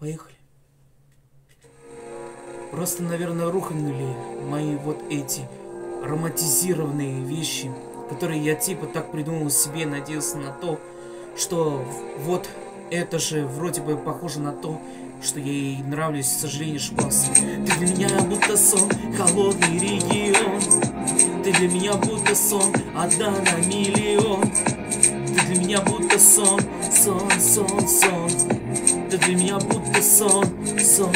Поехали. Просто, наверное, рухнули мои вот эти романтизированные вещи, которые я типа так придумал себе, надеялся на то, что вот это же вроде бы похоже на то, что я ей нравлюсь, к сожалению, ошибался. Ты для меня будто сон, холодный регион. Ты для меня будто сон, одна на миллион. Ты для меня будто сон, сон, сон, сон. Ты для меня будто сон, сон.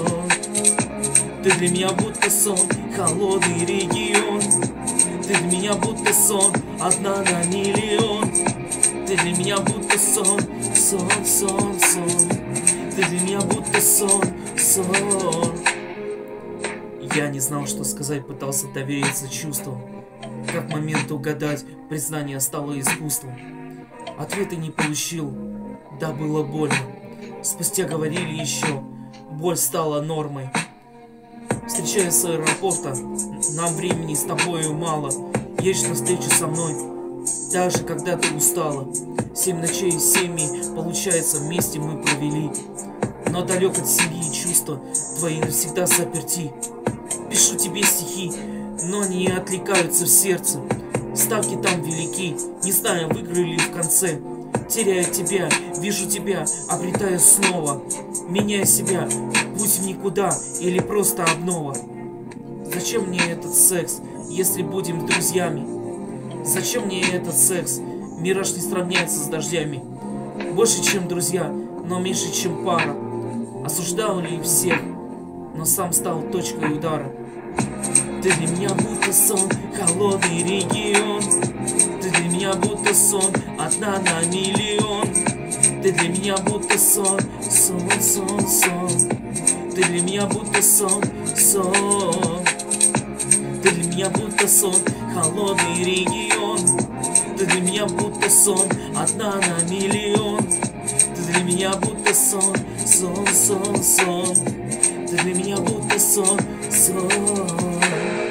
Ты для меня будто сон, холодный регион. Ты для меня будто сон, одна на миллион. Ты для меня будто сон, сон, сон, сон. Ты для меня будто сон, сон. Я не знал, что сказать, пытался довериться чувствам. Как момент угадать, признание стало искусством. Ответа не получил, да было больно. Спустя говорили еще, боль стала нормой. Встречаясь с аэропорта, нам времени с тобою мало. Едешь навстречу со мной, даже когда ты устала. 7 ночей с 7, получается, вместе мы провели. Но далек от семьи чувства твои навсегда заперти. Пишу тебе стихи, но они отвлекаются в сердце. Ставки там велики, не знаю, выиграли в конце. Теряю тебя, вижу тебя, обретаю снова. Меняя себя, путь в никуда или просто обнова. Зачем мне этот секс, если будем друзьями? Зачем мне этот секс? Мираж не сравняется с дождями. Больше, чем друзья, но меньше, чем пара. Осуждал ли всех, но сам стал точкой удара. Ты для меня будто сон, холодный регион. Ты для меня будто сон, одна на миллион. Ты для меня будто сон, сон, сон, сон. Ты для меня будто сон, сон. Ты для меня будто сон, холодный регион. Ты для меня будто сон, одна на миллион. Ты для меня будто сон, сон, сон, сон. Ты для меня будто сон, сон.